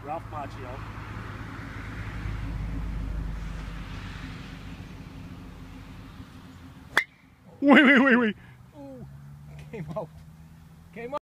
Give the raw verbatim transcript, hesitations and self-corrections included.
Ralph Macchio. Wait, wait, wait, wait. Ooh, came out. Came out.